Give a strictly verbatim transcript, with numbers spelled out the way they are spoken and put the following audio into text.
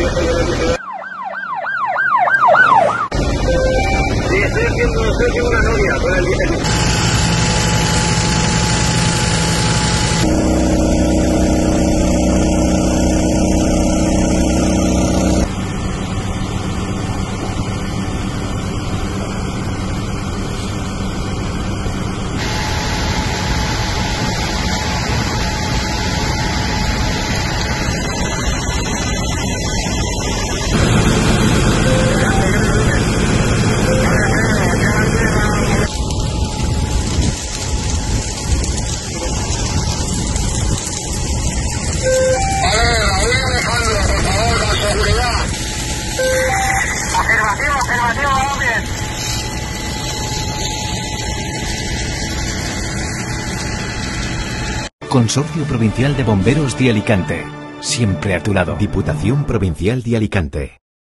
Sí, estoy haciendo, estoy haciendo una novia con el diésel. Afirmativo, afirmativo, vamos bien. Consorcio Provincial de Bomberos de Alicante. Siempre a tu lado. Diputación Provincial de Alicante.